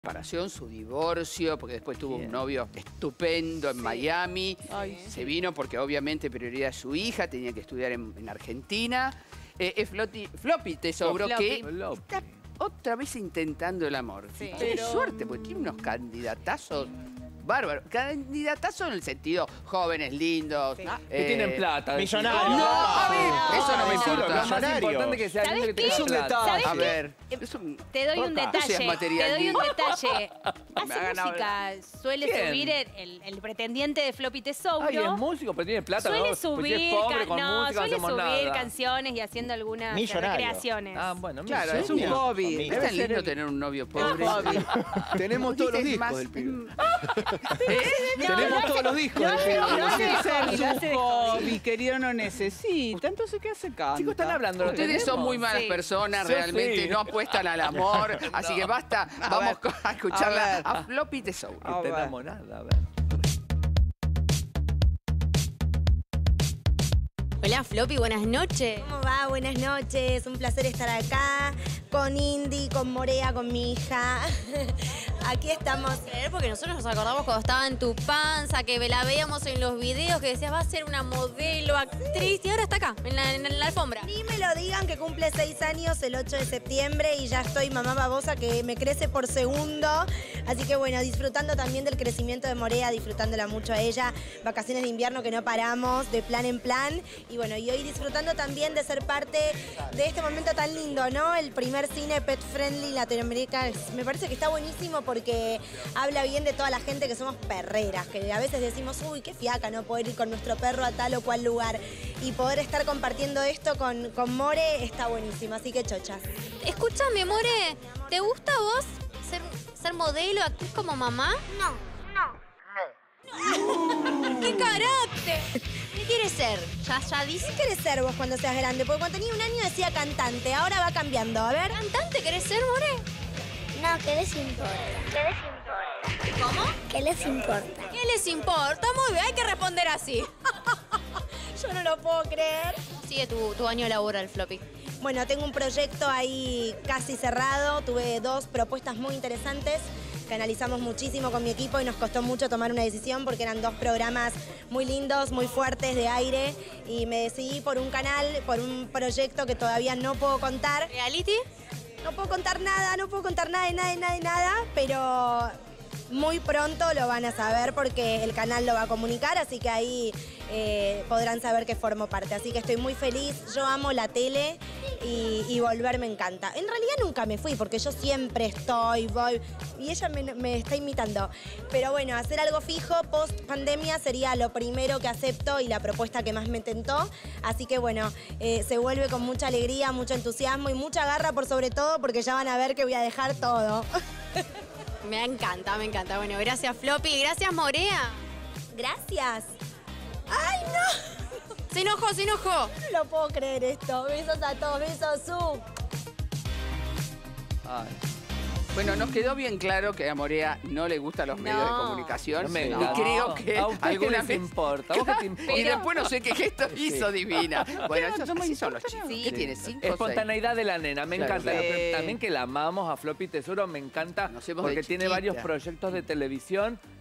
separación, su divorcio, porque después tuvo un novio estupendo en Miami. Se vino porque obviamente prioridad es su hija, tenía que estudiar en Argentina. Es Floppy Tesouro que está otra vez intentando el amor. Sí. Qué suerte, porque tiene unos candidatazos bárbaros. Candidatazos en el sentido jóvenes, lindos. Sí. Que tienen plata. Millonarios. No, a ver, eso no me decilo, importa. Lo más importante que sea lindo que tenga plata. ¿Sabés A qué? ver, es un... Te doy un Poca. detalle. Eso es material Te doy un lindo. detalle. Me Hace ha ganado música. Suele ¿Quién? subir el pretendiente de Floppy Tesouro. Ay, es músico, pero tiene plata. Suele ¿no? subir, Pues si es pobre, con música no suele hacemos subir nada. canciones y haciendo algunas Millonario. recreaciones. Ah, bueno, Claro, mira, es un Genial. hobby. Debe Es tan ser lindo tener un novio pobre. Tenemos todos los discos del pibe. Tenemos todos los discos del pibe. No hace de hobby, lo hace de hobby. mi querido no necesita, entonces ¿qué hace canta? Chicos, están hablando. ¿lo Ustedes son tenemos? muy malas Sí. personas, Yo realmente sí. no apuestan al amor. Así que basta, vamos a escucharla ver. a Floppy Tesouro. Que está ver. enamorada, a ver. Hola Floppy, buenas noches. ¿Cómo va? Buenas noches. Un placer estar acá con Indy, con Morea, con mi hija. Aquí estamos. Porque nosotros nos acordamos cuando estaba en tu panza, que la veíamos en los videos, que decías va a ser una modelo, actriz, y ahora está acá, en la alfombra. Ni me lo digan que cumple 6 años el 8 de septiembre y ya estoy mamá babosa que me crece por segundo. Así que bueno, disfrutando también del crecimiento de Morea, disfrutándola mucho a ella. Vacaciones de invierno que no paramos, de plan en plan. Y bueno, y hoy disfrutando también de ser parte de este momento tan lindo, ¿no? El primer cine pet friendly latinoamericano. Me parece que está buenísimo porque habla bien de toda la gente que somos perreras, que a veces decimos, uy, qué fiaca no poder ir con nuestro perro a tal o cual lugar. Y poder estar compartiendo esto con More está buenísimo, así que chochas. Escúchame, More, ¿te gusta a vos ser modelo, actriz como mamá? No. ¡Qué carácter! ¿Qué quieres ser? Ya dice. ¿Qué querés ser vos cuando seas grande? Porque cuando tenía 1 año decía cantante, ahora va cambiando. A ver. ¿Cantante querés ser, More? No, ¿qué les importa? ¿Qué les importa? ¿Cómo? ¿Qué les importa? ¿Qué les importa? Muy bien, hay que responder así. Yo no lo puedo creer. Sigue tu año laboral, Floppy. Bueno, tengo un proyecto ahí casi cerrado. Tuve 2 propuestas muy interesantes que analizamos muchísimo con mi equipo y nos costó mucho tomar una decisión porque eran 2 programas muy lindos, muy fuertes de aire y me decidí por un canal, por un proyecto que todavía no puedo contar. ¿Reality? No puedo contar nada de nada, pero muy pronto lo van a saber porque el canal lo va a comunicar, así que ahí podrán saber que formo parte. Así que estoy muy feliz, yo amo la tele y volver me encanta. En realidad nunca me fui porque yo siempre voy, y ella me está imitando. Pero bueno, hacer algo fijo post pandemia sería lo primero que acepto y la propuesta que más me tentó. Así que bueno, se vuelve con mucha alegría, mucho entusiasmo y mucha garra por sobre todo porque ya van a ver que voy a dejar todo. Me encanta, me encanta. Bueno, gracias Floppy, gracias Morea. Gracias. ¡Ay, no! Se enojó. No lo puedo creer esto. Besos a todos, besos, Su. Ay. Bueno, nos quedó bien claro que a Morea no le gustan los medios de comunicación. No me y encanta. creo que ¿A usted qué alguna les vez... importa? ¿A vos qué te importa? Y después no sé qué gesto hizo divina. Bueno, esos así son los chicos. Sí. ¿Qué tiene? 5 o 6. Espontaneidad de la nena, me Claro, encanta. claro. También que la amamos a Floppy Tesoro, me encanta Conocemos porque de tiene chiquita. varios proyectos de televisión